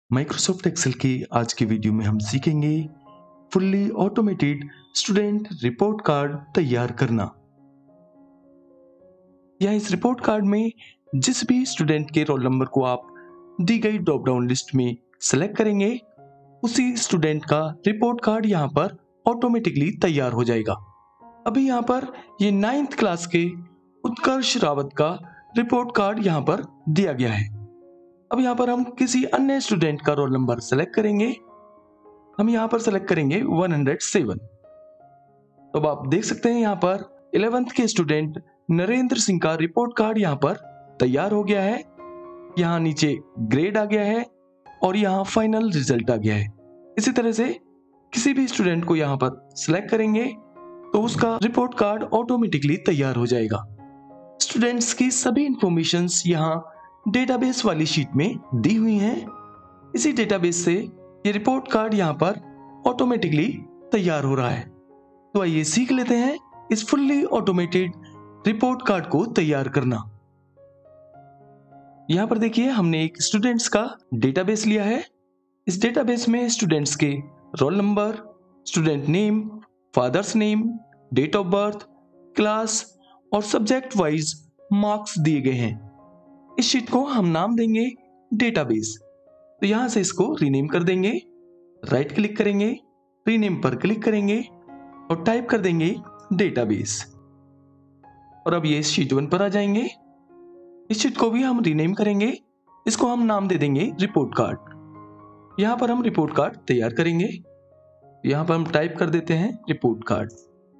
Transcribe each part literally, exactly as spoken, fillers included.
Microsoft Excel की आज की वीडियो में हम सीखेंगे fully automated student report card तैयार करना। या इस रिपोर्ट कार्ड में जिस भी स्टूडेंट के रोल नंबर को आप दी गई ड्रॉप डाउन लिस्ट में सेलेक्ट करेंगे, उसी स्टूडेंट का रिपोर्ट कार्ड यहाँ पर ऑटोमेटिकली तैयार हो जाएगा। अभी यहाँ पर ये नाइन्थ क्लास के उत्कर्ष रावत का रिपोर्ट कार्ड यहाँ पर दिया गया है। अब यहाँ पर हम किसी अन्य स्टूडेंट का रोल नंबर सेलेक्ट करेंगे। हम यहाँ पर सेलेक्ट करेंगे एक सौ सात। तो अब आप देख सकते हैं यहाँ पर इलेवेंथ के स्टूडेंट नरेंद्र सिंह का रिपोर्ट कार्ड यहाँ पर तैयार हो गया है। यहाँ नीचे ग्रेड आ गया है और यहाँ फाइनल रिजल्ट आ गया है। इसी तरह से किसी भी स्टूडेंट को यहाँ पर सिलेक्ट करेंगे तो उसका रिपोर्ट कार्ड ऑटोमेटिकली तैयार हो जाएगा। स्टूडेंट्स की सभी इंफॉर्मेशंस यहाँ डेटाबेस वाली शीट में दी हुई हैं। इसी डेटाबेस से ये रिपोर्ट कार्ड यहाँ पर ऑटोमेटिकली तैयार हो रहा है। तो आइए सीख लेते हैं इस फुल्ली ऑटोमेटेड रिपोर्ट कार्ड को तैयार करना। यहाँ पर देखिए हमने एक स्टूडेंट्स का डेटाबेस लिया है। इस डेटाबेस में स्टूडेंट्स के roll number, student name, father's name, date of birth, class और सब्जेक्ट वाइज मार्क्स दिए गए हैं। इस शीट को हम नाम देंगे डेटाबेस। तो यहां से इसको रीनेम कर देंगे। राइट क्लिक करेंगे, रीनेम पर क्लिक करेंगे और टाइप कर देंगे डेटाबेस। और अब ये इस शीट वन पर आ जाएंगे। इस शीट को भी हम रीनेम करेंगे। इसको हम नाम दे देंगे रिपोर्ट कार्ड। यहां पर हम रिपोर्ट कार्ड तैयार करेंगे। यहां पर हम टाइप कर देते हैं रिपोर्ट कार्ड।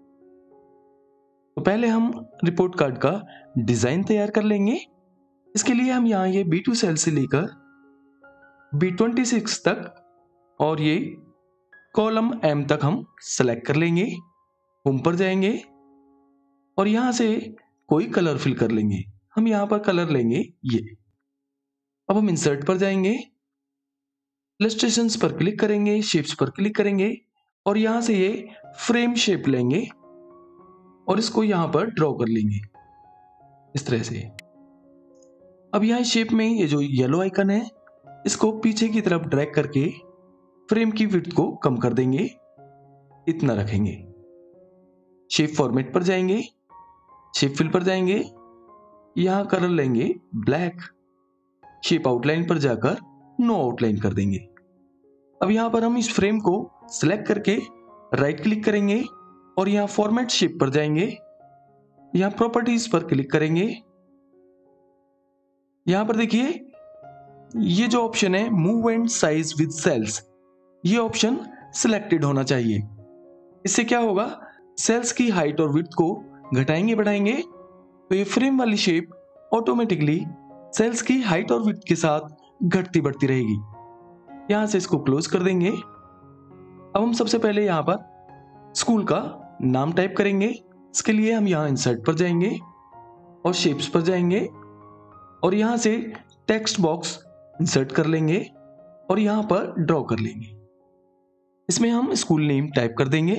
तो पहले हम रिपोर्ट कार्ड का डिजाइन तैयार कर लेंगे। इसके लिए हम यहाँ ये बी टू सेल से लेकर बी ट्वेंटी सिक्स तक और ये कॉलम एम तक हम सेलेक्ट कर लेंगे। होम पर जाएंगे और यहाँ से कोई कलर फिल कर लेंगे। हम यहाँ पर कलर लेंगे ये। अब हम इंसर्ट पर जाएंगे, इलस्ट्रेशंस पर क्लिक करेंगे, शेप्स पर क्लिक करेंगे और यहाँ से ये फ्रेम शेप लेंगे और इसको यहाँ पर ड्रॉ कर लेंगे इस तरह से। अब यहाँ शेप में ये जो येलो आइकन है, इसको पीछे की तरफ ड्रैग करके फ्रेम की विड्थ को कम कर देंगे, इतना रखेंगे। शेप फॉर्मेट पर जाएंगे, शेप फिल पर जाएंगे, यहाँ कलर लेंगे ब्लैक। शेप आउटलाइन पर जाकर नो आउटलाइन कर देंगे। अब यहाँ पर हम इस फ्रेम को सिलेक्ट करके राइट क्लिक करेंगे और यहाँ फॉर्मेट शेप पर जाएंगे। यहाँ प्रॉपर्टीज पर क्लिक करेंगे। यहां पर देखिए ये जो ऑप्शन है move and size with cells, ये ऑप्शन सिलेक्टेड होना चाहिए। इससे क्या होगा, सेल्स की हाइट और विड्थ को घटाएंगे बढ़ाएंगे तो ये फ्रेम वाली शेप ऑटोमेटिकली सेल्स की हाइट और विड्थ के साथ घटती बढ़ती रहेगी। यहां से इसको क्लोज कर देंगे। अब हम सबसे पहले यहां पर स्कूल का नाम टाइप करेंगे। इसके लिए हम यहां इंसर्ट पर जाएंगे और शेप्स पर जाएंगे और यहां से टेक्स्ट बॉक्स इंसर्ट कर लेंगे और यहां पर ड्रॉ कर लेंगे। इसमें हम स्कूल नेम टाइप कर देंगे।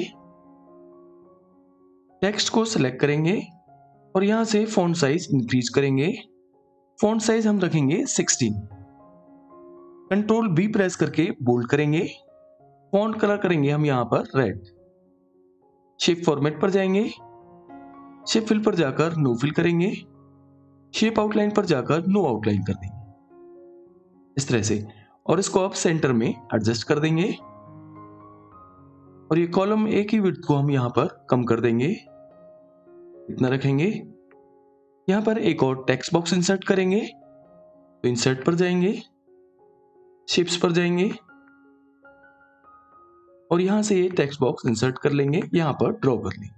टेक्स्ट को सिलेक्ट करेंगे और यहां से फॉन्ट साइज इंक्रीज करेंगे। फॉन्ट साइज हम रखेंगे सोलह। कंट्रोल बी प्रेस करके बोल्ड करेंगे। फॉन्ट कलर करेंगे हम यहां पर रेड। शेप फॉर्मेट पर जाएंगे, शेप फिल पर जाकर नो फिल करेंगे। शेप आउटलाइन पर जाकर नो आउटलाइन कर देंगे इस तरह से और इसको अब सेंटर में एडजस्ट कर देंगे। और ये कॉलम ए की विड्थ को हम यहां पर कम कर देंगे, इतना रखेंगे। यहां पर एक और टेक्स्ट बॉक्स इंसर्ट करेंगे। तो इंसर्ट पर जाएंगे, शेप्स पर जाएंगे और यहां से ये टेक्स्ट बॉक्स इंसर्ट कर लेंगे, यहां पर ड्रॉ कर लेंगे।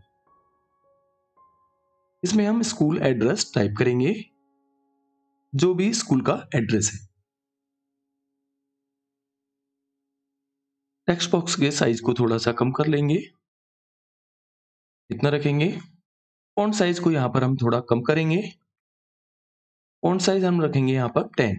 इसमें हम स्कूल एड्रेस टाइप करेंगे, जो भी स्कूल का एड्रेस है। टेक्स्ट बॉक्स के साइज को थोड़ा सा कम कर लेंगे, इतना रखेंगे। फॉन्ट साइज को यहां पर हम थोड़ा कम करेंगे। फॉन्ट साइज हम रखेंगे यहां पर टेन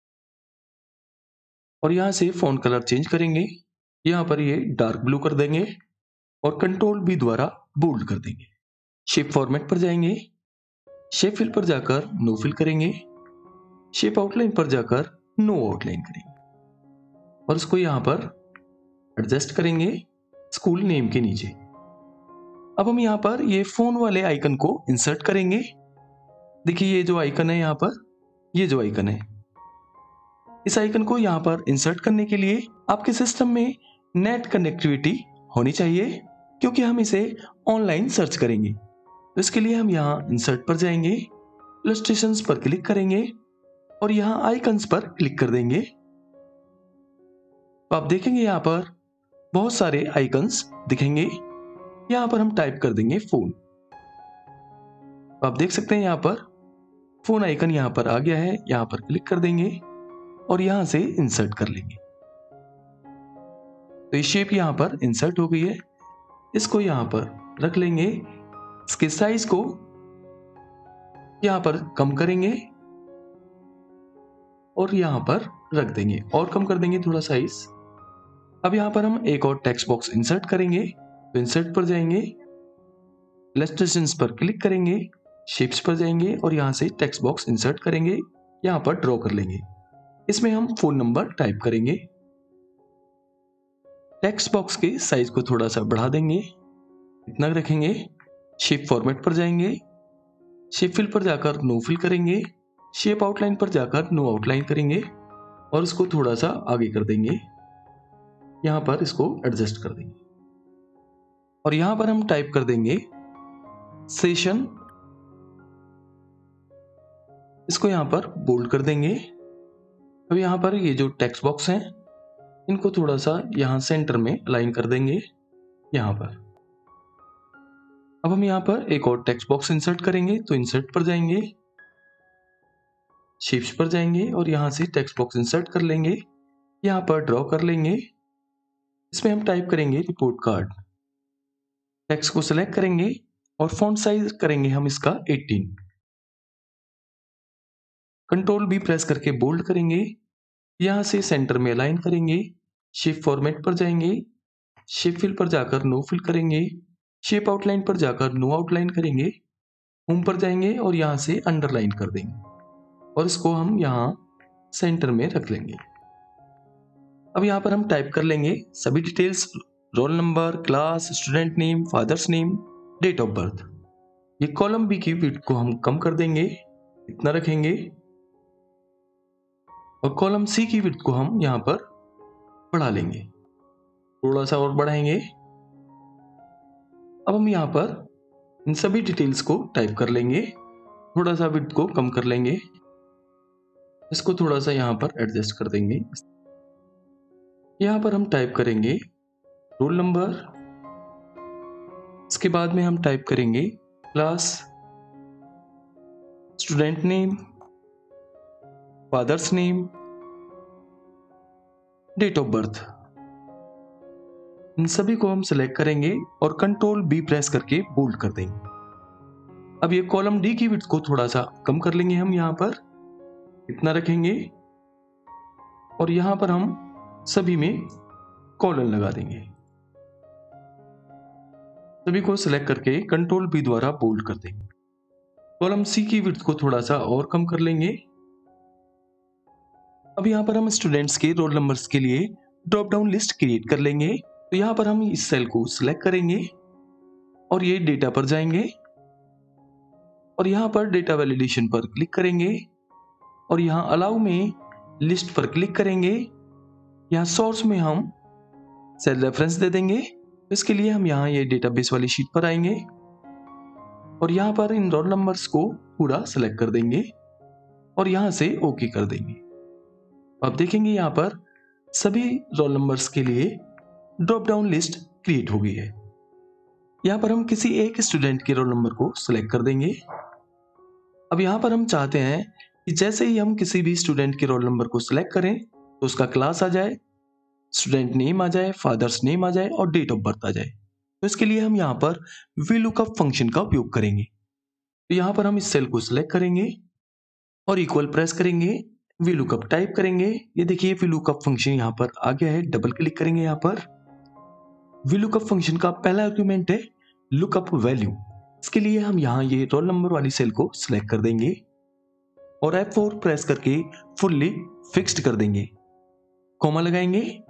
और यहां से फॉन्ट कलर चेंज करेंगे। यहां पर ये डार्क ब्लू कर देंगे और कंट्रोल बी द्वारा बोल्ड कर देंगे। शेप फॉर्मेट पर जाएंगे, शेप फिल पर जाकर नो फिल करेंगे। शेप आउटलाइन पर जाकर नो आउटलाइन करेंगे। और इसको यहाँ पर एडजस्ट करेंगे स्कूल नेम के नीचे। अब हम यहाँ पर ये फोन वाले आइकन को इंसर्ट करेंगे। देखिए ये जो आइकन है यहाँ पर, ये जो आइकन है, इस आइकन को यहाँ पर इंसर्ट करने के लिए आपके सिस्टम में नेट कनेक्टिविटी होनी चाहिए, क्योंकि हम इसे ऑनलाइन सर्च करेंगे। तो इसके लिए हम यहाँ इंसर्ट पर जाएंगे, इलस्ट्रेशंस पर क्लिक करेंगे और यहाँ आइकन्स पर क्लिक कर देंगे। तो आप देखेंगे यहाँ पर बहुत सारे आइकन्स दिखेंगे। यहाँ पर हम टाइप कर देंगे फोन। तो आप देख सकते हैं यहाँ पर फोन आइकन यहाँ पर आ गया है। यहाँ पर क्लिक कर देंगे और यहाँ से इंसर्ट कर लेंगे। तो ये शेप यहाँ पर इंसर्ट हो गई है। इसको यहाँ पर रख लेंगे। इसके साइज को यहाँ पर कम करेंगे और यहाँ पर रख देंगे और कम कर देंगे थोड़ा साइज। अब यहाँ पर हम एक और टेक्स्ट बॉक्स इंसर्ट करेंगे। तो इंसर्ट पर जाएंगे, इलस्ट्रेशंस पर क्लिक करेंगे, शेप्स पर जाएंगे और यहाँ से टेक्स्ट बॉक्स इंसर्ट करेंगे। यहाँ पर ड्रॉ कर लेंगे। इसमें हम फोन नंबर टाइप करेंगे। टेक्स्ट बॉक्स के साइज को थोड़ा सा बढ़ा देंगे, इतना रखेंगे। शेप फॉर्मेट पर जाएंगे, शेप फिल पर जाकर नो फिल करेंगे, शेप आउटलाइन पर जाकर नो आउटलाइन करेंगे और इसको थोड़ा सा आगे कर देंगे। यहाँ पर इसको एडजस्ट कर देंगे और यहाँ पर हम टाइप कर देंगे सेशन। इसको यहाँ पर बोल्ड कर देंगे। अब यहाँ पर ये जो टेक्स्ट बॉक्स हैं इनको थोड़ा सा यहाँ सेंटर में अलाइन कर देंगे यहाँ पर। अब हम यहाँ पर एक और टेक्स्ट बॉक्स इंसर्ट करेंगे। तो इंसर्ट पर जाएंगे, शेप्स पर जाएंगे और यहाँ से टेक्स्ट बॉक्स इंसर्ट कर लेंगे। यहाँ पर ड्रॉ कर लेंगे। इसमें हम टाइप करेंगे रिपोर्ट कार्ड। टेक्स्ट को सिलेक्ट करेंगे और फॉन्ट साइज करेंगे हम इसका अठारह। कंट्रोल बी प्रेस करके बोल्ड करेंगे। यहाँ से सेंटर में अलाइन करेंगे। शेप फॉर्मेट पर जाएंगे, शेप फिल पर जाकर नो फिल करेंगे, शेप आउटलाइन पर जाकर नो आउटलाइन करेंगे, होम पर जाएंगे और यहाँ से अंडरलाइन कर देंगे और इसको हम यहाँ सेंटर में रख लेंगे। अब यहाँ पर हम टाइप कर लेंगे सभी details, roll number, class, student name, father's name, date of birth. ये कॉलम बी की विड्थ को हम कम कर देंगे, इतना रखेंगे और कॉलम सी की विड्थ को हम यहाँ पर बढ़ा लेंगे, थोड़ा सा और बढ़ाएंगे। अब हम यहाँ पर इन सभी डिटेल्स को टाइप कर लेंगे, थोड़ा सा विड्थ को कम कर लेंगे, इसको थोड़ा सा यहाँ पर एडजस्ट कर देंगे। यहाँ पर हम टाइप करेंगे रोल नंबर, इसके बाद में हम टाइप करेंगे class, student name, father's name, date of birth. इन सभी को हम सिलेक्ट करेंगे और कंट्रोल बी प्रेस करके बोल्ड कर देंगे। अब ये कॉलम डी की विड्थ को थोड़ा सा कम कर लेंगे, हम यहाँ पर इतना रखेंगे और यहाँ पर हम सभी में कॉलन लगा देंगे। सभी को सिलेक्ट करके कंट्रोल बी द्वारा बोल्ड कर देंगे। कॉलम सी की विड्थ को थोड़ा सा और कम कर लेंगे। अब यहाँ पर हम स्टूडेंट्स के रोल नंबर्स के लिए ड्रॉप डाउन लिस्ट क्रिएट कर लेंगे। तो यहाँ पर हम इस सेल को सिलेक्ट करेंगे और ये डेटा पर जाएंगे और यहाँ पर डेटा वैलिडेशन पर क्लिक करेंगे और यहाँ अलाउ में लिस्ट पर क्लिक करेंगे। यहाँ सोर्स में हम सेल रेफरेंस दे देंगे। इसके लिए हम यहाँ ये डेटाबेस वाली शीट पर आएंगे और यहाँ पर इन रोल नंबर्स को पूरा सिलेक्ट कर देंगे और यहाँ से ओके कर देंगे। आप देखेंगे यहाँ पर सभी रोल नंबर्स के लिए ड्रॉप डाउन लिस्ट क्रिएट हो गई है। यहाँ पर हम किसी एक स्टूडेंट के रोल नंबर को सिलेक्ट कर देंगे। अब यहाँ पर हम चाहते हैं कि जैसे ही हम किसी भी स्टूडेंट के रोल नंबर को सिलेक्ट करें तो उसका क्लास आ जाए, स्टूडेंट नेम आ जाए, फादर्स नेम आ जाए और डेट ऑफ बर्थ आ जाए। तो इसके लिए हम यहाँ पर वीलुकअप फंक्शन का उपयोग करेंगे। तो यहाँ पर हम इस सेल को सिलेक्ट करेंगे और इक्वल प्रेस करेंगे, वीलुकअप टाइप करेंगे। ये देखिए वीलुकअप फंक्शन यहाँ पर आ गया है। डबल क्लिक करेंगे। यहाँ पर वीलुकअप फंक्शन का पहला आर्गुमेंट है लुकअप वैल्यू। इसके लिए हम यहाँ ये रोल नंबर वाली सेल को सिलेक्ट कर देंगे और एफ फोर प्रेस करके फुल्ली फिक्स्ड कर देंगे, कॉमा लगाएंगे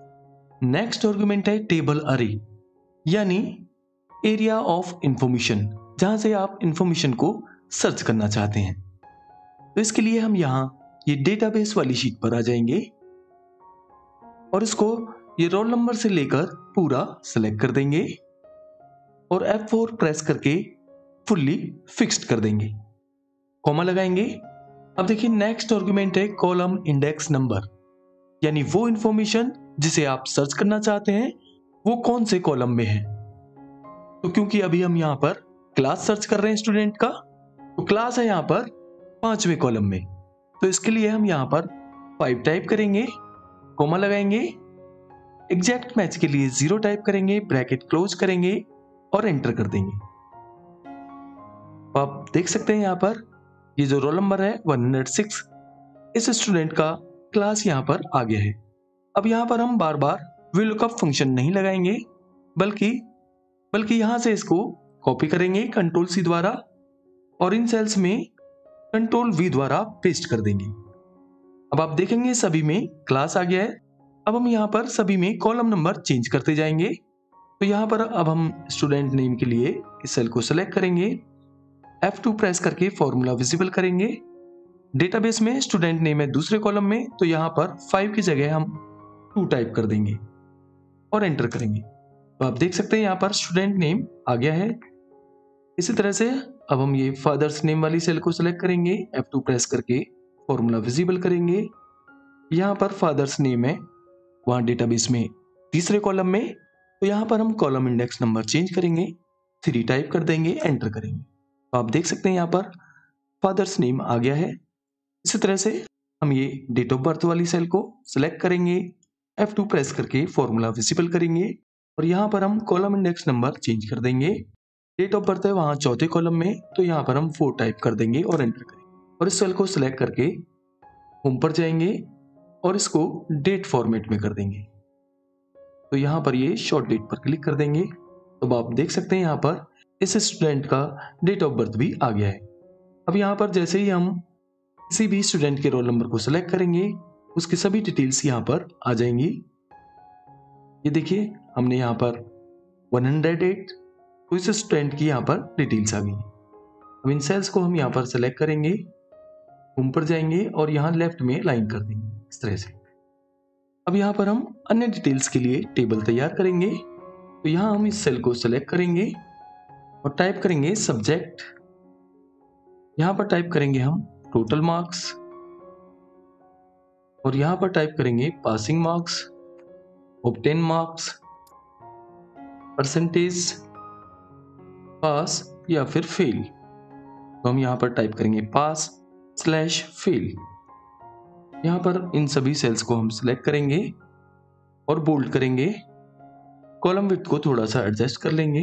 नेक्स्ट आर्गुमेंट है टेबल अरे, यानी एरिया ऑफ इंफॉर्मेशन, जहां से आप इंफॉर्मेशन को सर्च करना चाहते हैं। तो इसके लिए हम यहां ये डेटाबेस वाली शीट पर आ जाएंगे और इसको ये रोल नंबर से लेकर पूरा सेलेक्ट कर देंगे और एफ फोर प्रेस करके फुल्ली फिक्स्ड कर देंगे, कॉमा लगाएंगे। अब देखिए नेक्स्ट आर्गुमेंट है कॉलम इंडेक्स नंबर, यानी वो इंफॉर्मेशन जिसे आप सर्च करना चाहते हैं वो कौन से कॉलम में है। तो क्योंकि अभी हम यहां पर क्लास सर्च कर रहे हैं स्टूडेंट का, तो क्लास है यहां पर पांचवें कॉलम में, तो इसके लिए हम यहां पर फाइव टाइप करेंगे, कॉमा लगाएंगे, एग्जैक्ट मैच के लिए जीरो टाइप करेंगे, ब्रैकेट क्लोज करेंगे और एंटर कर देंगे। तो आप देख सकते हैं यहां पर ये जो रोल नंबर है वन हंड्रेड सिक्स, इस स्टूडेंट का क्लास यहां पर आ गया है। अब यहां पर हम बार बार VLOOKUP फंक्शन नहीं लगाएंगे, बल्कि बल्कि यहां से इसको कॉपी करेंगे कंट्रोल सी द्वारा और इन सेल्स में कंट्रोल वी द्वारा पेस्ट कर देंगे। अब आप देखेंगे सभी में क्लास आ गया है। अब हम यहां पर सभी में कॉलम नंबर चेंज करते जाएंगे। तो यहां पर अब हम स्टूडेंट नेम के लिए इस सेल को सिलेक्ट करेंगे, एफ टू प्रेस करके फॉर्मूला विजिबल करेंगे। डेटाबेस में स्टूडेंट नेम है दूसरे कॉलम में, तो यहां पर फाइव की जगह हम टू टाइप कर देंगे और एंटर करेंगे। तो आप देख सकते हैं यहां पर स्टूडेंट नेम आ गया है। इसी तरह से अब हम ये फादर्स नेम वाली सेल को सिलेक्ट करेंगे, एफ टू प्रेस करके फॉर्मूला विजिबल करेंगे। यहां पर फादर्स नेम है वहां डेटाबेस में तीसरे कॉलम में, तो यहां पर हम कॉलम इंडेक्स नंबर चेंज करेंगे, थ्री टाइप कर देंगे, एंटर करेंगे। तो आप देख सकते हैं यहां पर फादर्स नेम आ गया है। इसी तरह से हम ये डेट ऑफ बर्थ वाली सेल को सिलेक्ट करेंगे, एफ टू प्रेस करके फॉर्मूला विजिबल करेंगे और यहाँ पर हम कॉलम इंडेक्स नंबर चेंज कर देंगे। डेट ऑफ बर्थ है वहां चौथे कॉलम में, तो यहाँ पर हम फोर टाइप कर देंगे और एंटर करेंगे और इस सेल को सिलेक्ट करके होम पर जाएंगे और इसको डेट फॉर्मेट में कर देंगे। तो यहाँ पर ये शॉर्ट डेट पर क्लिक कर देंगे। तो आप देख सकते हैं यहाँ पर इस स्टूडेंट का डेट ऑफ बर्थ भी आ गया है। अब यहाँ पर जैसे ही हम किसी भी स्टूडेंट के रोल नंबर को सिलेक्ट करेंगे, उसकी सभी डिटेल्स यहाँ पर आ जाएंगी। ये देखिए हमने यहाँ पर वन हंड्रेड एट, तो इस स्टूडेंट की यहाँ पर डिटेल्स आ गई। अब इन सेल्स को हम यहाँ पर सेलेक्ट करेंगे, होम पर जाएंगे और यहाँ लेफ्ट में लाइन कर देंगे इस तरह से। अब यहाँ पर हम अन्य डिटेल्स के लिए टेबल तैयार करेंगे। तो यहाँ हम इस सेल को सेलेक्ट करेंगे और टाइप करेंगे सब्जेक्ट। यहाँ पर टाइप करेंगे हम टोटल मार्क्स और यहाँ पर टाइप करेंगे passing marks, obtain marks, percentage, pass या फिर फेल। तो हम यहाँ पर टाइप करेंगे पास स्लैश फेल। यहाँ पर इन सभी सेल्स को हम सिलेक्ट करेंगे और बोल्ड करेंगे, कॉलम विड्थ को थोड़ा सा एडजस्ट कर लेंगे।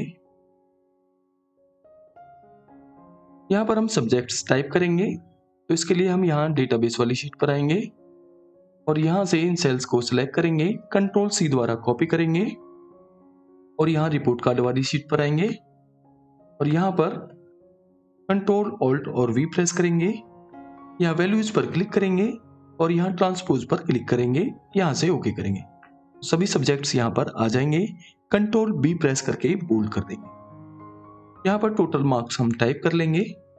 यहाँ पर हम सब्जेक्ट्स टाइप करेंगे, तो इसके लिए हम यहाँ डेटाबेस वाली शीट पर आएंगे और यहाँ से इन सेल्स को सिलेक्ट करेंगे, कंट्रोल सी द्वारा कॉपी करेंगे और यहाँ रिपोर्ट कार्ड वाली शीट पर आएंगे और यहाँ पर कंट्रोल ऑल्ट और वी प्रेस करेंगे, यहाँ वैल्यूज पर क्लिक करेंगे और यहाँ ट्रांसपोज पर क्लिक करेंगे, यहाँ से ओके करेंगे। सभी सब्जेक्ट्स यहाँ पर आ जाएंगे, कंट्रोल बी प्रेस करके बोल्ड कर देंगे। यहाँ पर टोटल मार्क्स हम टाइप कर लेंगे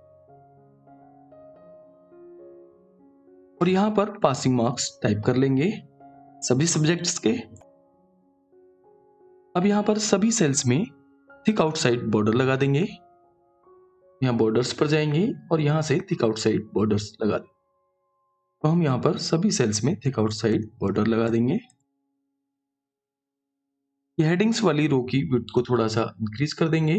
और यहाँ पर पासिंग मार्क्स टाइप कर लेंगे सभी सब्जेक्ट्स के। अब यहाँ पर सभी सेल्स में थिक आउटसाइड बॉर्डर लगा देंगे, यहाँ बॉर्डर्स पर जाएंगे और यहाँ से थिक आउटसाइड बॉर्डर्स लगा देंगे। तो हम यहाँ पर सभी सेल्स में थिक आउटसाइड बॉर्डर लगा देंगे। ये हेडिंग्स वाली रो की विड्थ को थोड़ा सा इंक्रीज कर देंगे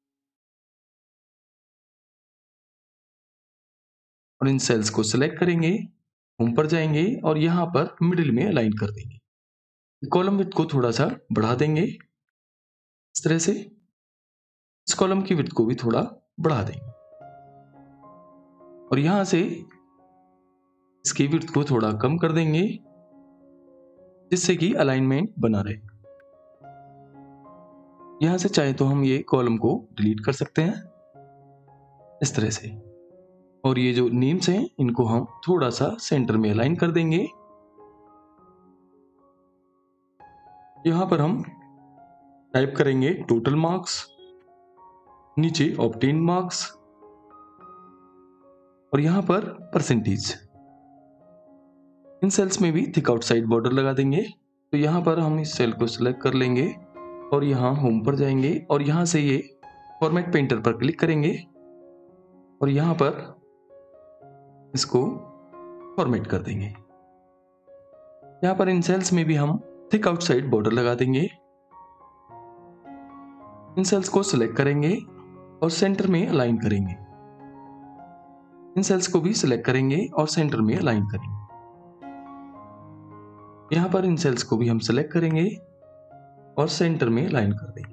और इन सेल्स को सिलेक्ट करेंगे, होम पर जाएंगे और यहाँ पर मिडिल में अलाइन कर देंगे। कॉलम विड्थ को थोड़ा सा बढ़ा देंगे इस तरह से, इस कॉलम की विड्थ को भी थोड़ा बढ़ा देंगे और यहां से इसकी विड्थ को थोड़ा कम कर देंगे जिससे कि अलाइनमेंट बना रहे। यहां से चाहे तो हम ये कॉलम को डिलीट कर सकते हैं इस तरह से, और ये जो नेम्स हैं इनको हम थोड़ा सा सेंटर में अलाइन कर देंगे। यहाँ पर हम टाइप करेंगे टोटल मार्क्स, नीचे ऑब्टेन मार्क्स और यहाँ पर परसेंटेज। इन सेल्स में भी थिक आउटसाइड बॉर्डर लगा देंगे। तो यहाँ पर हम इस सेल को सिलेक्ट कर लेंगे और यहाँ होम पर जाएंगे और यहाँ से ये फॉर्मेट पेंटर पर क्लिक करेंगे और यहाँ पर इसको फॉर्मेट कर देंगे। यहाँ पर इन सेल्स में भी हम थिक आउटसाइड बॉर्डर लगा देंगे। इन सेल्स को सिलेक्ट करेंगे और सेंटर में अलाइन करेंगे। इन सेल्स को भी सिलेक्ट करेंगे और सेंटर में अलाइन करेंगे। यहाँ पर इन सेल्स को भी हम सिलेक्ट करेंगे और सेंटर में अलाइन कर देंगे।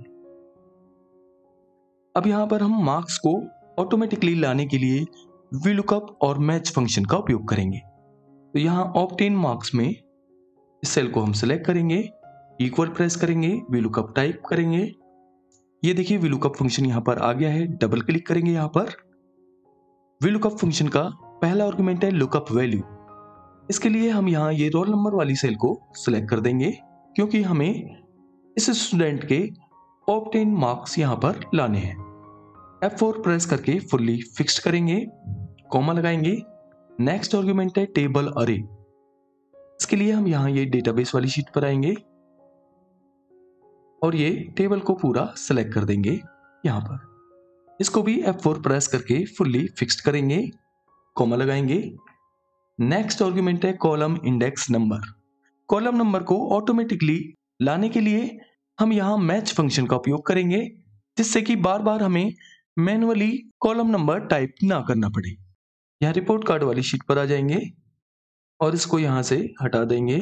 अब यहाँ पर हम मार्क्स को ऑटोमेटिकली लाने के लिए वीलुकअप और मैच फंक्शन का उपयोग करेंगे। तो यहाँ ऑब्टेन मार्क्स में इस सेल को हम सिलेक्ट करेंगे, इक्वल प्रेस करेंगे, वीलुकअप टाइप करेंगे। ये देखिए वीलुकअप फंक्शन यहाँ पर आ गया है। डबल क्लिक करेंगे। यहाँ पर वीलुकअप फंक्शन का पहला आर्गुमेंट है लुकअप वैल्यू। इसके लिए हम यहाँ ये रोल नंबर वाली सेल को सिलेक्ट कर देंगे क्योंकि हमें इस स्टूडेंट के ऑब्टेन मार्क्स यहाँ पर लाने हैं। एफ फोर प्रेस करके फुल्ली फिक्स्ड करेंगे, कॉमा लगाएंगे। नेक्स्ट आर्गुमेंट है टेबल अरे। इसके लिए हम यहाँ ये डेटाबेस वाली शीट पर आएंगे और ये टेबल को पूरा सिलेक्ट कर देंगे। यहाँ पर इसको भी एफ फोर प्रेस करके फुल्ली फिक्स्ड करेंगे, कॉमा लगाएंगे। नेक्स्ट आर्गुमेंट है column index number. Column number को ऑटोमेटिकली लाने के लिए हम यहाँ मैच फंक्शन का उपयोग करेंगे जिससे कि बार बार हमें मैनुअली कॉलम नंबर टाइप ना करना पड़े। यहाँ रिपोर्ट कार्ड वाली शीट पर आ जाएंगे और इसको यहाँ से हटा देंगे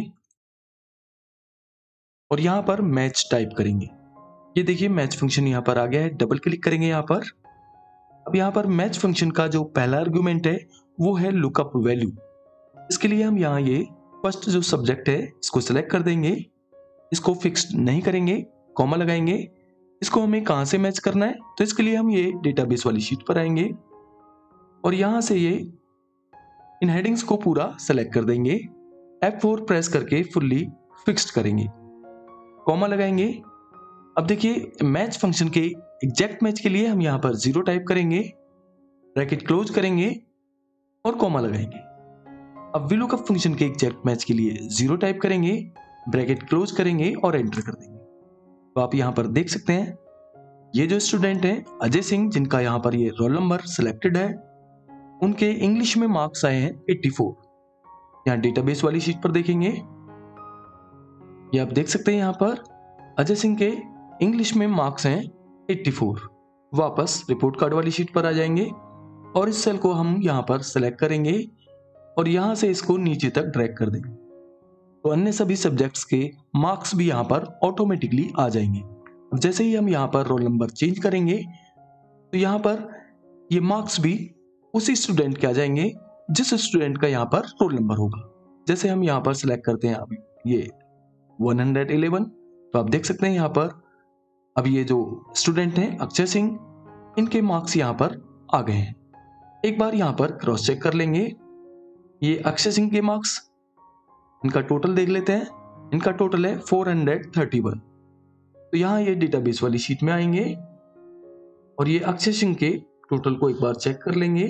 और यहाँ पर मैच टाइप करेंगे। ये देखिए मैच फंक्शन यहाँ पर आ गया है। डबल क्लिक करेंगे यहाँ पर। अब यहाँ पर मैच फंक्शन का जो पहला आर्गुमेंट है वो है लुकअप वैल्यू। इसके लिए हम यहाँ ये फर्स्ट जो सब्जेक्ट है इसको सिलेक्ट कर देंगे, इसको फिक्स्ड नहीं करेंगे, कॉमा लगाएंगे। इसको हमें कहाँ से मैच करना है तो इसके लिए हम ये डेटाबेस वाली शीट पर आएंगे और यहाँ से ये इन हेडिंग्स को पूरा सेलेक्ट कर देंगे। एफ फोर प्रेस करके फुल्ली फिक्स्ड करेंगे, कॉमा लगाएंगे। अब देखिए मैच फंक्शन के एग्जैक्ट मैच के लिए हम यहाँ पर जीरो टाइप करेंगे, ब्रैकेट क्लोज करेंगे और कॉमा लगाएंगे। अब वीलुकअप फंक्शन के एग्जैक्ट मैच के लिए जीरो टाइप करेंगे, ब्रैकेट क्लोज करेंगे और एंटर कर देंगे। तो आप यहाँ पर देख सकते हैं ये जो स्टूडेंट हैं अजय सिंह, जिनका यहाँ पर ये रोल नंबर सिलेक्टेड है, उनके इंग्लिश में मार्क्स आए हैं चौरासी। यहाँ डेटाबेस वाली शीट पर देखेंगे, ये आप देख सकते हैं यहाँ पर अजय सिंह के इंग्लिश में मार्क्स हैं चौरासी। वापस रिपोर्ट कार्ड वाली शीट पर आ जाएंगे और इस सेल को हम यहाँ पर सिलेक्ट करेंगे और यहाँ से इसको नीचे तक ड्रैग कर देंगे। तो अन्य सभी सब्जेक्ट्स के मार्क्स भी यहाँ पर ऑटोमेटिकली आ जाएंगे। अब जैसे ही हम यहाँ पर रोल नंबर चेंज करेंगे तो यहाँ पर ये मार्क्स भी उसी स्टूडेंट के आ जाएंगे जिस स्टूडेंट का यहाँ पर रोल नंबर होगा। जैसे हम यहाँ पर सिलेक्ट करते हैं अभी ये एक सौ ग्यारह, तो आप देख सकते हैं यहाँ पर अब ये जो स्टूडेंट हैं अक्षय सिंह, इनके मार्क्स यहाँ पर आ गए हैं। एक बार यहाँ पर क्रॉस चेक कर लेंगे। ये अक्षय सिंह के मार्क्स, इनका टोटल देख लेते हैं। इनका टोटल है चार सौ इकतीस। तो यहाँ ये डेटाबेस वाली शीट में आएंगे और ये अक्षय सिंह के टोटल को एक बार चेक कर लेंगे।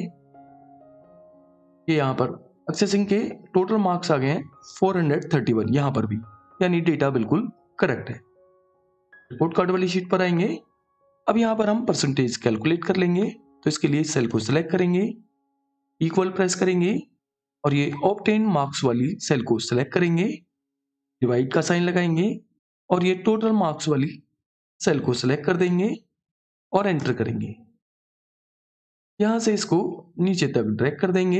ये यहाँ पर अक्षय सिंह के टोटल मार्क्स आ गए हैं चार सौ इकतीस यहाँ पर भी, यानी डेटा बिल्कुल करेक्ट है। रिपोर्ट कार्ड वाली शीट पर आएंगे। अब यहाँ पर हम परसेंटेज कैलकुलेट कर लेंगे। तो इसके लिए सेल को सिलेक्ट करेंगे, इक्वल प्रेस करेंगे और ये ऑब्टेन मार्क्स वाली सेल को सिलेक्ट करेंगे, डिवाइड का साइन लगाएंगे और ये टोटल मार्क्स वाली सेल को सिलेक्ट कर देंगे और एंटर करेंगे। यहां से इसको नीचे तक ड्रैग कर देंगे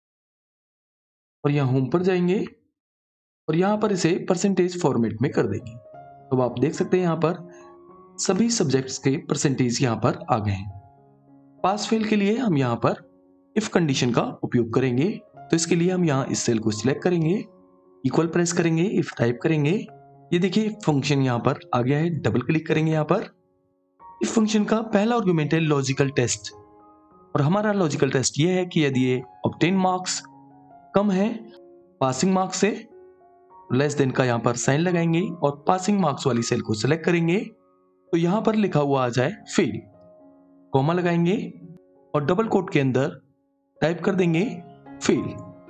और यहाँ होम पर जाएंगे और यहाँ पर इसे परसेंटेज फॉर्मेट में कर देंगे। तो आप देख सकते हैं यहाँ पर सभी सब्जेक्ट्स के परसेंटेज यहाँ पर आ गए हैं। पास फेल के लिए हम यहाँ पर इफ कंडीशन का उपयोग करेंगे। तो इसके लिए हम यहाँ इस सेल को सिलेक्ट करेंगे, इक्वल प्रेस करेंगे, इफ टाइप करेंगे। ये देखिए फंक्शन यहाँ पर आ गया है। डबल क्लिक करेंगे यहाँ पर। इफ फंक्शन का पहला आर्गुमेंट है लॉजिकल टेस्ट और हमारा लॉजिकल टेस्ट ये है कि यदि ये ऑब्टेन मार्क्स कम है पासिंग मार्क्स से लेस देन का यहाँ पर साइन लगाएंगे और पासिंग मार्क्स वाली सेल को सिलेक्ट करेंगे तो यहाँ पर लिखा हुआ आ जाए फेल। कॉमा लगाएंगे और डबल कोट के अंदर टाइप कर देंगे फेल,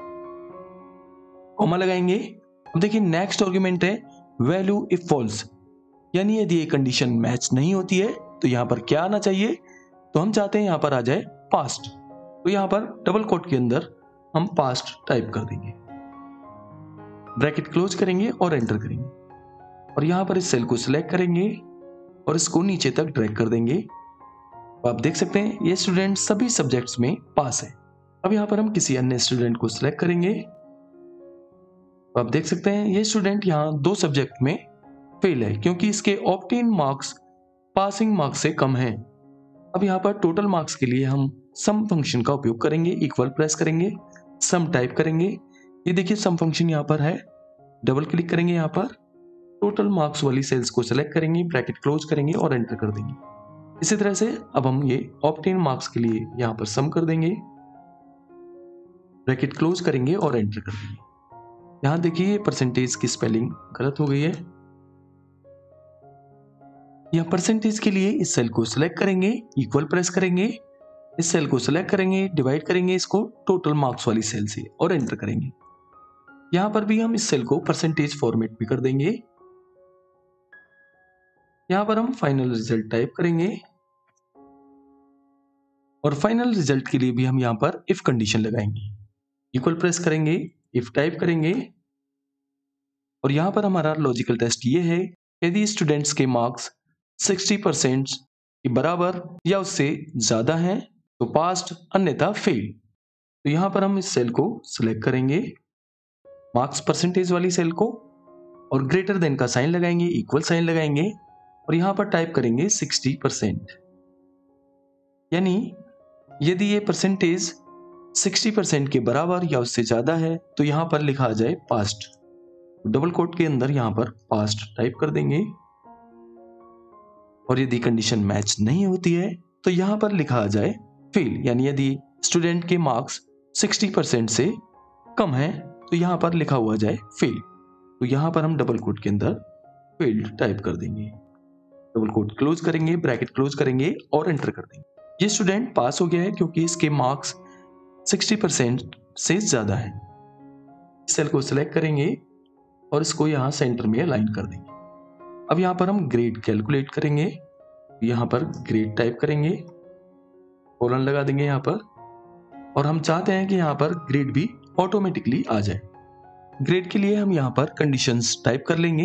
कॉमा लगाएंगे। अब देखिए नेक्स्ट आर्गुमेंट है वैल्यू इफ फॉल्स, यानी यदि ये कंडीशन मैच नहीं होती है तो यहाँ पर क्या आना चाहिए, तो हम चाहते हैं यहाँ पर आ जाए पास्ट, तो यहाँ पर डबल कोट के अंदर हम पास्ट टाइप कर देंगे, ब्रैकेट क्लोज करेंगे और एंटर करेंगे और यहाँ पर इस सेल को सिलेक्ट करेंगे और इसको नीचे तक ड्रैग कर देंगे। तो आप देख सकते हैं ये स्टूडेंट सभी सब्जेक्ट्स में पास है। अब यहाँ पर हम किसी अन्य स्टूडेंट को सिलेक्ट करेंगे तो आप देख सकते हैं ये स्टूडेंट यहाँ दो सब्जेक्ट में फेल है क्योंकि इसके ऑब्टेन मार्क्स पासिंग मार्क्स से कम हैं। अब यहाँ पर टोटल मार्क्स के लिए हम सम फंक्शन का उपयोग करेंगे, इक्वल प्रेस करेंगे, सम टाइप करेंगे। ये देखिए सम फंक्शन यहाँ पर है, डबल क्लिक करेंगे, यहाँ पर टोटल मार्क्स वाली सेल्स को सिलेक्ट करेंगे, ब्रैकेट क्लोज करेंगे और एंटर कर देंगे। इसी तरह से अब हम ये ऑब्टेन मार्क्स के लिए यहाँ पर सम कर देंगे, ब्रैकेट क्लोज करेंगे और एंटर कर देंगे। यहाँ देखिए परसेंटेज की स्पेलिंग गलत हो गई है। यहाँ परसेंटेज के लिए इस सेल को सिलेक्ट करेंगे, इक्वल प्रेस करेंगे, इस सेल को सिलेक्ट करेंगे, डिवाइड करेंगे इसको टोटल मार्क्स वाली सेल से और एंटर करेंगे। यहाँ पर भी हम इस सेल को परसेंटेज फॉर्मेट भी कर देंगे। यहाँ पर हम फाइनल रिजल्ट टाइप करेंगे और फाइनल रिजल्ट के लिए भी हम यहाँ पर इफ कंडीशन लगाएंगे, इक्वल प्रेस करेंगे, इफ टाइप करेंगे और यहाँ पर हमारा लॉजिकल टेस्ट ये है यदि स्टूडेंट्स के मार्क्स साठ परसेंट के बराबर या उससे ज्यादा हैं तो पास्ट, अन्यथा फेल। तो यहाँ पर हम इस सेल को सिलेक्ट करेंगे, मार्क्स परसेंटेज वाली सेल को, और ग्रेटर देन का साइन लगाएंगे, इक्वल साइन लगाएंगे और यहाँ पर टाइप करेंगे साठ परसेंट। यानी यदि ये परसेंटेज साठ परसेंट के बराबर या उससे ज्यादा है तो यहाँ पर लिखा आ जाए पास्ट, डबल कोट के अंदर यहाँ पर पास्ट टाइप कर देंगे और यदि कंडीशन मैच नहीं होती है तो यहाँ पर लिखा आ जाए फेल। यानी यदि स्टूडेंट के मार्क्स साठ परसेंट से कम है तो यहाँ पर लिखा हुआ जाए फेल। तो यहाँ पर हम डबल कोट के अंदर फेल्ड टाइप कर देंगे, डबल कोट क्लोज करेंगे, ब्रैकेट क्लोज करेंगे और एंटर कर देंगे। ये स्टूडेंट पास हो गया है क्योंकि इसके मार्क्स साठ परसेंट से ज्यादा है। सेल को सिलेक्ट करेंगे और इसको यहाँ सेंटर में अलाइन कर देंगे। अब यहाँ पर हम ग्रेड कैलकुलेट करेंगे, यहाँ पर ग्रेड टाइप करेंगे, कोलन लगा देंगे यहाँ पर और हम चाहते हैं कि यहाँ पर ग्रेड भी ऑटोमेटिकली आ जाए। ग्रेड के लिए हम यहाँ पर कंडीशंस टाइप कर लेंगे।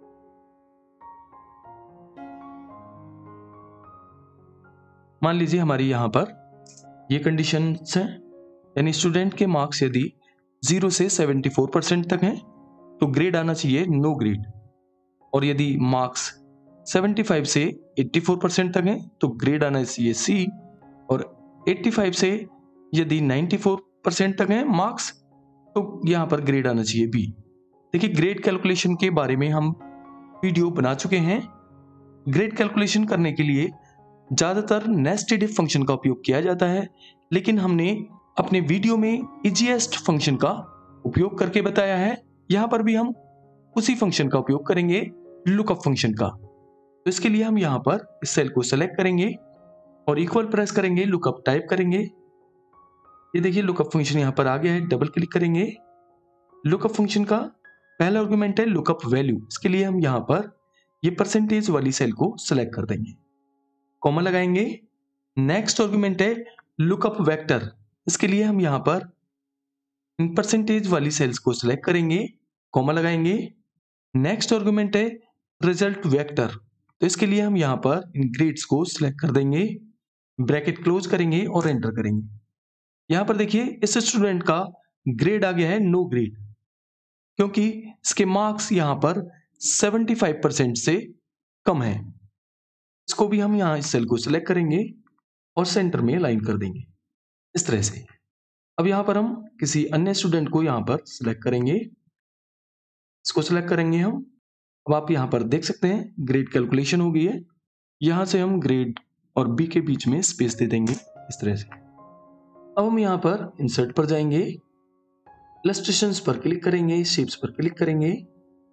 मान लीजिए हमारी यहाँ पर ये कंडीशंस हैं, यानी स्टूडेंट के मार्क्स यदि जीरो से चौहत्तर परसेंट तक हैं तो ग्रेड आना चाहिए नो ग्रेड, और यदि मार्क्स पचहत्तर से चौरासी परसेंट तक हैं तो ग्रेड आना चाहिए सी, और पचासी से यदि चौरानवे परसेंट तक हैं मार्क्स तो यहाँ पर ग्रेड आना चाहिए बी। देखिए ग्रेड कैलकुलेशन के बारे में हम वीडियो बना चुके हैं। ग्रेड कैलकुलेशन करने के लिए ज्यादातर नेस्टेड इफ फंक्शन का उपयोग किया जाता है, लेकिन हमने अपने वीडियो में इजीएस्ट फंक्शन का उपयोग करके बताया है। यहाँ पर भी हम उसी फंक्शन का उपयोग करेंगे, लुकअप फंक्शन का। तो इसके लिए हम यहाँ पर इस सेल को सेलेक्ट करेंगे और इक्वल प्रेस करेंगे, लुकअप टाइप करेंगे। ये देखिए लुकअप फंक्शन यहाँ पर आ गया है, डबल क्लिक करेंगे। लुकअप फंक्शन का पहला आर्गुमेंट है लुकअप वैल्यू, इसके लिए हम यहाँ पर ये परसेंटेज वाली सेल को सिलेक्ट कर देंगे, कॉमा लगाएंगे। नेक्स्ट आर्गुमेंट है लुकअप वेक्टर, इसके लिए हम यहाँ पर इन परसेंटेज वाली सेल्स को सिलेक्ट करेंगे, कॉमा लगाएंगे। नेक्स्ट आर्गुमेंट है रिजल्ट वेक्टर, तो इसके लिए हम यहाँ पर इन ग्रेड्स को सिलेक्ट कर देंगे, ब्रैकेट क्लोज करेंगे और एंटर करेंगे। यहाँ पर देखिए इस स्टूडेंट का ग्रेड आ गया है नो ग्रेड, क्योंकि इसके मार्क्स यहाँ पर पचहत्तर परसेंट से कम है। इसको भी हम यहाँ इस सेल को सिलेक्ट करेंगे और सेंटर में लाइन कर देंगे इस तरह से। अब यहाँ पर हम किसी अन्य स्टूडेंट को यहाँ पर सिलेक्ट करेंगे, इसको सिलेक्ट करेंगे हम। अब आप यहाँ पर देख सकते हैं ग्रेड कैलकुलेशन हो गई है। यहाँ से हम ग्रेड और बी के बीच में स्पेस दे देंगे इस तरह से। अब हम यहाँ पर इंसर्ट पर जाएंगे, इलस्ट्रेशंस पर क्लिक करेंगे, शेप्स पर क्लिक करेंगे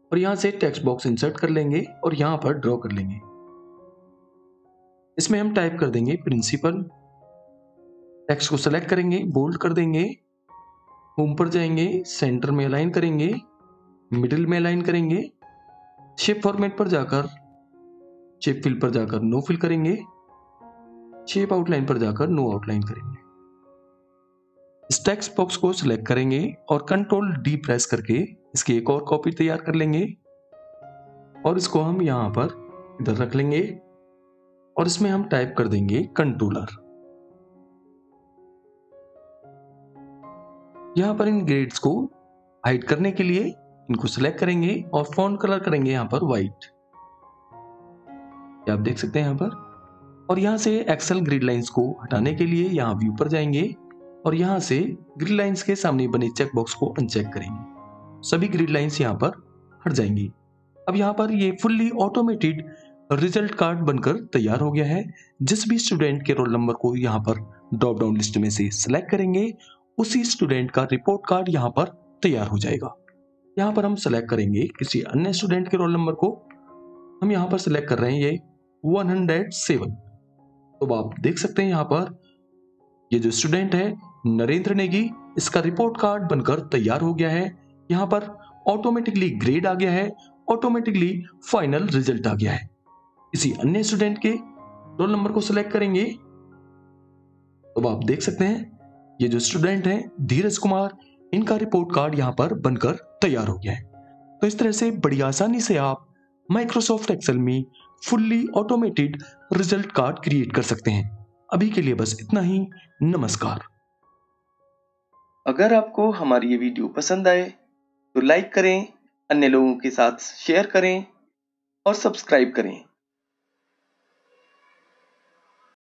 और यहाँ से टेक्स्ट बॉक्स इंसर्ट कर लेंगे और यहाँ पर ड्रॉ कर लेंगे। इसमें हम टाइप कर देंगे प्रिंसिपल। टेक्स्ट को सेलेक्ट करेंगे, बोल्ड कर देंगे, होम पर जाएंगे, सेंटर में अलाइन करेंगे, मिडिल में अलाइन करेंगे, शेप फॉर्मेट पर जाकर शेप फिल पर जाकर नो फिल करेंगे, शेप आउटलाइन पर जाकर नो आउटलाइन करेंगे। इस टेक्स्ट बॉक्स को सिलेक्ट करेंगे और कंट्रोल डी प्रेस करके इसकी एक और कॉपी तैयार कर लेंगे और इसको हम यहां पर इधर रख लेंगे और इसमें हम टाइप कर देंगे कंट्रोलर। यहां पर इन ग्रेड्स को हाइड करने के लिए इनको सिलेक्ट करेंगे और फॉन्ट कलर करेंगे यहां पर व्हाइट, आप देख सकते हैं यहां पर। और यहां से एक्सेल ग्रिड लाइंस को हटाने के लिए यहां व्यू पर जाएंगे और यहां से ग्रिड लाइंस के सामने बने चेक बॉक्स को अनचेक करेंगे। सभी ग्रिड लाइंस यहां पर हट जाएंगी। अब यहां पर ये फुल्ली ऑटोमेटेड रिजल्ट कार्ड बनकर तैयार हो गया है। जिस भी स्टूडेंट के रोल नंबर को यहां पर ड्रॉप डाउन लिस्ट में से सिलेक्ट करेंगे उसी स्टूडेंट का रिपोर्ट कार्ड यहां पर तैयार हो जाएगा। यहां पर हम सिलेक्ट करेंगे किसी अन्य स्टूडेंट के रोल नंबर को। हम यहां पर सिलेक्ट कर रहे हैं ये एक सौ सात। तो आप देख सकते हैं यहां पर ये जो स्टूडेंट है नरेंद्र नेगी, इसका रिपोर्ट कार्ड बनकर तैयार हो गया है। यहां पर ऑटोमेटिकली ग्रेड आ गया है, ऑटोमेटिकली फाइनल रिजल्ट आ गया है। किसी अन्य स्टूडेंट के रोल नंबर को सिलेक्ट करेंगे तो आप देख सकते हैं ये जो स्टूडेंट है धीरज कुमार, इनका रिपोर्ट कार्ड यहां पर बनकर तैयार हो गया है। तो इस तरह से बड़ी आसानी से आप माइक्रोसॉफ्ट एक्सेल में fully automated result card create कर सकते हैं। अभी के लिए बस इतना ही। नमस्कार। अगर आपको हमारी ये वीडियो पसंद आए तो लाइक करें, अन्य लोगों के साथ शेयर करें और सब्सक्राइब करें।